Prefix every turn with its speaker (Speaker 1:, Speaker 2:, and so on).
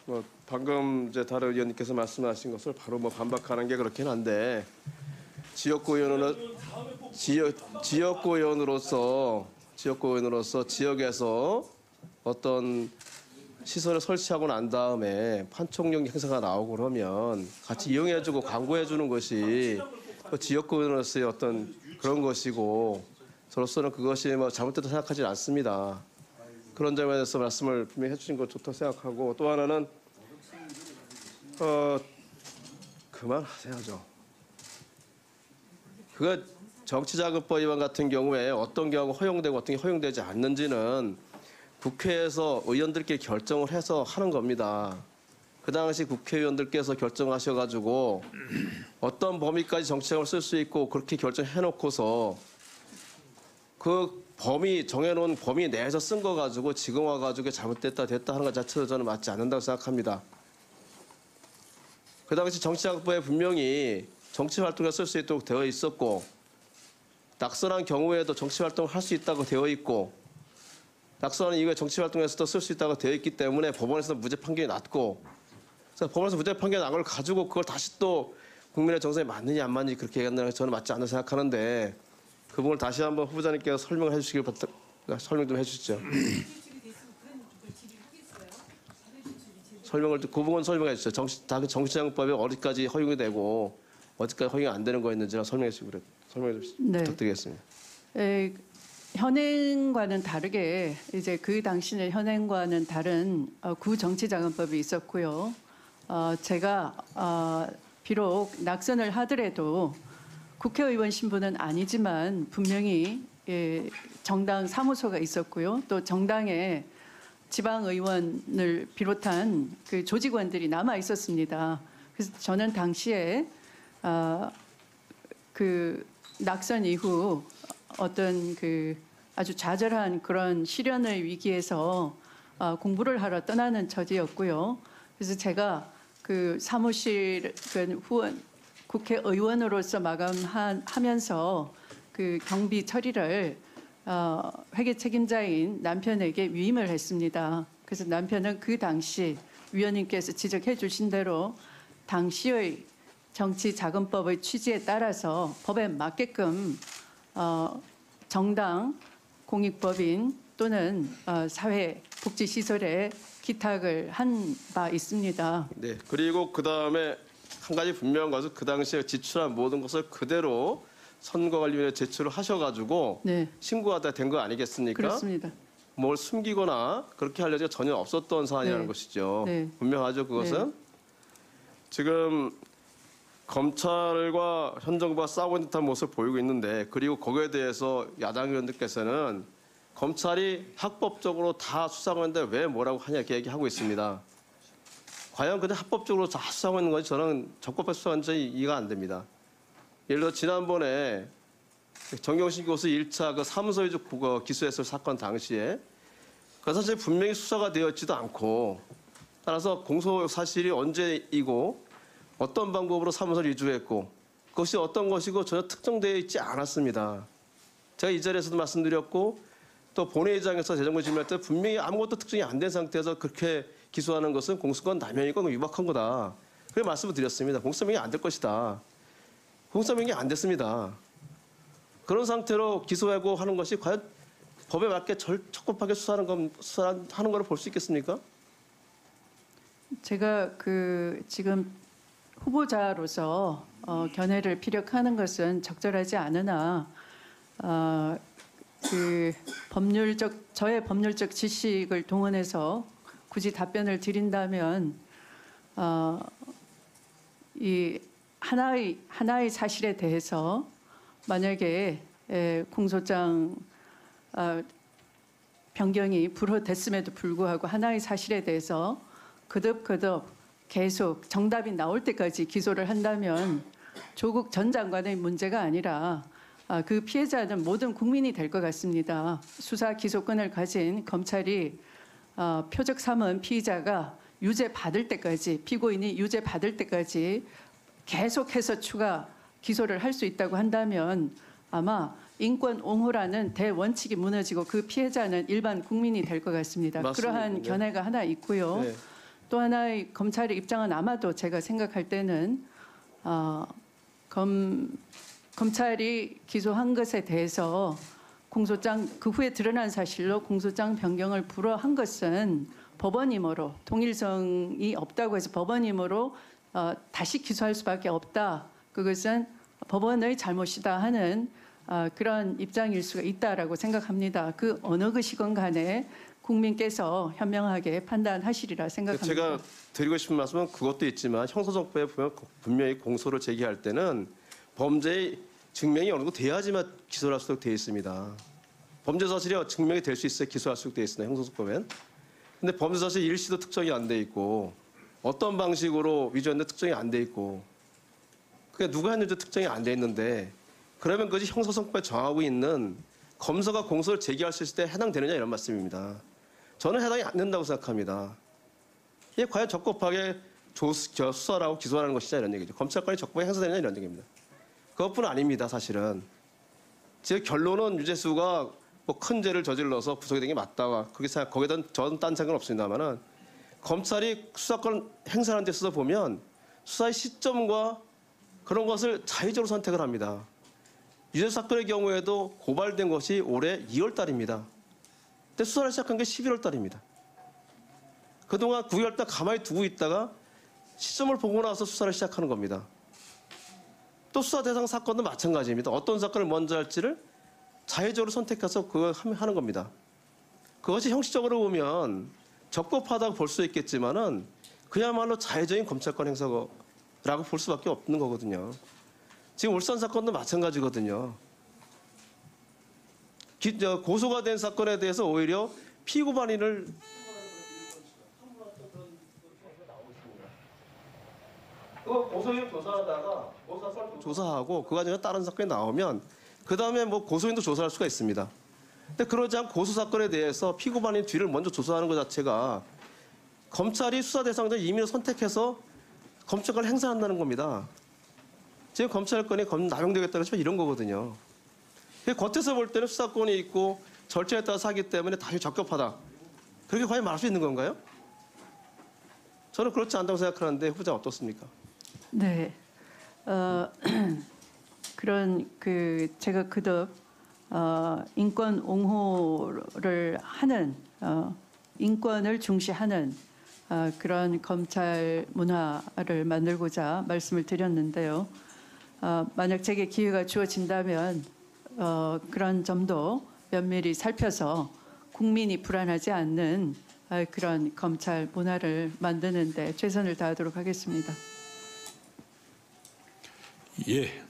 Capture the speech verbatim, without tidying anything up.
Speaker 1: 뭐 방금 이제 다른 의원님께서 말씀하신 것을 바로 뭐 반박하는 게 그렇긴 한데 지역구 의원으로 지역 지역구 의원으로서 지역구 의원으로서 지역에서 어떤 시설을 설치하고 난 다음에 판촉용 행사가 나오고 그러면 같이 이용해주고 광고해주는 것이 지역구 의원으로서의 어떤 그런 것이고 저로서는 그것이 뭐 잘못됐다고 생각하지 않습니다. 그런 점에 대해서 말씀을 분명히 해주신 것 좋다고 생각하고 또 하나는 어 그만하셔야죠. 그가 정치자금법 위반 같은 경우에 어떤 경우 허용되고 어떤 게 허용되지 않는지는 국회에서 의원들끼리 결정을 해서 하는 겁니다. 그 당시 국회의원들께서 결정하셔가지고 어떤 범위까지 정치자금을 쓸 수 있고 그렇게 결정해놓고서 그 범위 정해놓은 범위 내에서 쓴 거 가지고 지금 와가지고 잘못됐다 됐다 하는 것 자체도 저는 맞지 않는다고 생각합니다. 그 당시 정치자금법에 분명히 정치활동에 쓸 수 있도록 되어 있었고 낙선한 경우에도 정치활동을 할 수 있다고 되어 있고 낙선한 이후에 정치활동에서도 쓸 수 있다고 되어 있기 때문에 법원에서 무죄 판결이 났고 그래서 법원에서 무죄 판결이 난 걸 가지고 그걸 다시 또 국민의 정서에 맞느냐 안 맞느냐 그렇게 얘기한다는 게 저는 맞지 않다고 생각하는데 그 부분을 다시 한번 후보자님께서 설명을 해주시길 부탁, 설명 좀 해주시죠. 설명을 그 부분 설명해 주시죠. 정치, 정치자금법이 어디까지 허용이 되고 어디까지 허용이 안 되는 거였는지 설명해 주시고 그래. 설명해 주시죠. 네. 부탁드리겠습니다.
Speaker 2: 에, 현행과는 다르게 이제 그 당시는 현행과는 다른 어, 구정치자금법이 있었고요. 어, 제가 어, 비록 낙선을 하더라도 국회의원 신분은 아니지만 분명히 예, 정당 사무소가 있었고요. 또 정당에 지방의원을 비롯한 그 조직원들이 남아 있었습니다. 그래서 저는 당시에 어, 그 낙선 이후 어떤 그 아주 좌절한 그런 실현의 위기에서 어, 공부를 하러 떠나는 처지였고요. 그래서 제가 그 사무실 그 후원 국회의원으로서 마감하면서 그 경비 처리를 어, 회계 책임자인 남편에게 위임을 했습니다. 그래서 남편은 그 당시 위원님께서 지적해 주신 대로 당시의 정치자금법의 취지에 따라서 법에 맞게끔 어, 정당, 공익법인 또는 어, 사회복지시설에 기탁을 한 바 있습니다.
Speaker 1: 네. 그리고 그 다음에 한 가지 분명한 것은 그 당시에 지출한 모든 것을 그대로 선거관리위원회에 제출을 하셔가지고
Speaker 2: 네.
Speaker 1: 신고하다 된 거 아니겠습니까?
Speaker 2: 그렇습니다.
Speaker 1: 뭘 숨기거나 그렇게 할 여지가 전혀 없었던 사안이라는
Speaker 2: 네.
Speaker 1: 것이죠.
Speaker 2: 네.
Speaker 1: 분명하죠, 그것은.
Speaker 2: 네.
Speaker 1: 지금 검찰과 현 정부가 싸우고 있는 듯한 모습을 보이고 있는데 그리고 거기에 대해서 야당 의원들께서는 검찰이 합법적으로 다 수사하고 있는데 왜 뭐라고 하냐 이렇게 얘기하고 있습니다. 과연 근데 합법적으로 다 수사하고 있는 건지 저는 적법하게 수사하는지 이해가 안 됩니다. 예를 들어 지난번에 정경심 교수 일 차 그 사무소 위조 기소했을 사건 당시에 그 사실 분명히 수사가 되어 있지도 않고 따라서 공소 사실이 언제이고 어떤 방법으로 사무소를 위조했고 그것이 어떤 것이고 전혀 특정되어 있지 않았습니다. 제가 이 자리에서도 말씀드렸고 또 본회의장에서 재정부 질문할 때 분명히 아무것도 특정이 안 된 상태에서 그렇게 기소하는 것은 공수권 남용이고 위박한 거다. 그렇게 말씀을 드렸습니다. 공수명이 안 될 것이다. 공수명이 안 됐습니다. 그런 상태로 기소하고 하는 것이 과연 법에 맞게 절, 적법하게 수사하는 건 수사하는 걸 볼 수 있겠습니까?
Speaker 2: 제가 그 지금 후보자로서 어, 견해를 피력하는 것은 적절하지 않으나 어, 그 법률적 저의 법률적 지식을 동원해서 굳이 답변을 드린다면 어, 이 하나의 하나의 사실에 대해서 만약에 에, 공소장 어, 변경이 불허됐음에도 불구하고 하나의 사실에 대해서 거듭거듭 계속 정답이 나올 때까지 기소를 한다면 조국 전 장관의 문제가 아니라 아, 그 피해자는 모든 국민이 될 것 같습니다. 수사 기소권을 가진 검찰이 어, 표적 삼은 피의자가 유죄 받을 때까지 피고인이 유죄 받을 때까지 계속해서 추가 기소를 할 수 있다고 한다면 아마 인권 옹호라는 대원칙이 무너지고 그 피해자는 일반 국민이 될 것 같습니다.
Speaker 1: 맞습니다.
Speaker 2: 그러한
Speaker 1: 네.
Speaker 2: 견해가 하나 있고요.
Speaker 1: 네.
Speaker 2: 또 하나의 검찰의 입장은 아마도 제가 생각할 때는 어, 검, 검찰이 기소한 것에 대해서 공소장 그 후에 드러난 사실로 공소장 변경을 불허한 것은 법원임으로 통일성이 없다고 해서 법원임으로 어, 다시 기소할 수밖에 없다. 그것은 법원의 잘못이다 하는 어, 그런 입장일 수가 있다라고 생각합니다. 그 어느 것이건 간에 국민께서 현명하게 판단하시리라 생각합니다.
Speaker 1: 제가 드리고 싶은 말씀은 그것도 있지만 형사정법에 보면 분명히 공소를 제기할 때는 범죄의 증명이 어느 정도 돼야지만 기소를 할 수 있도록 되어 있습니다. 범죄 사실이 증명이 될 수 있어야 기소할 수 있도록 되어 있습니다. 형사정법엔. 근데 범죄 사실 일시도 특정이 안 돼 있고 어떤 방식으로 위조했는데 특정이 안 돼 있고 그게 누가 했는지 특정이 안 돼 있는데 그러면 그것이 형사성법에 정하고 있는 검사가 공소를 제기할 수 있을 때 해당되느냐 이런 말씀입니다. 저는 해당이 안 된다고 생각합니다. 이게 과연 적법하게 조수, 수사를 하고 기소하는 것이냐 이런 얘기죠. 검찰권이 적법하게 행사되느냐 이런 얘기입니다. 그것뿐 아닙니다. 사실은. 제 결론은 유재수가 뭐 큰 죄를 저질러서 구속이 된 게 맞다가 그게 생각, 거기에 대한 전 딴 생각은 없습니다만은 검찰이 수사권 행사하는 데 있어서 보면 수사의 시점과 그런 것을 자의적으로 선택을 합니다. 유재수 사건의 경우에도 고발된 것이 올해 이월 달입니다. 근데 수사를 시작한 게 십일월 달입니다. 그동안 구개월 달 가만히 두고 있다가 시점을 보고 나서 수사를 시작하는 겁니다. 또 수사 대상 사건도 마찬가지입니다. 어떤 사건을 먼저 할지를 자의적으로 선택해서 그걸 하는 겁니다. 그것이 형식적으로 보면 적법하다고 볼 수 있겠지만은 그야말로 자의적인 검찰권 행사라고 볼 수밖에 없는 거거든요. 지금 울산 사건도 마찬가지거든요. 기, 저, 고소가 된 사건에 대해서 오히려 피고반인을 그거 고소인 조사하다가 고소사건 조사하고 그 과정에 다른 사건이 나오면 그 다음에 뭐 고소인도 조사할 수가 있습니다. 근데 그러지 않고 고소 사건에 대해서 피고반인 뒤를 먼저 조사하는 것 자체가 검찰이 수사 대상자를 임의로 선택해서 검찰권을 행사한다는 겁니다. 지금 검찰권이 남용되겠다고 하면 이런 거거든요. 겉에서 볼 때는 수사권이 있고 절차에 따라서 하기 때문에 다시 적격하다. 그렇게 과연 말할 수 있는 건가요? 저는 그렇지 않다고 생각하는데 후보자 어떻습니까?
Speaker 2: 네, 어, 그런 그 제가 그덕 어, 인권 옹호를 하는 어, 인권을 중시하는 어, 그런 검찰 문화를 만들고자 말씀을 드렸는데요. 어, 만약 제게 기회가 주어진다면 어, 그런 점도 면밀히 살펴서 국민이 불안하지 않는 어, 그런 검찰 문화를 만드는 데 최선을 다하도록 하겠습니다.
Speaker 3: 예,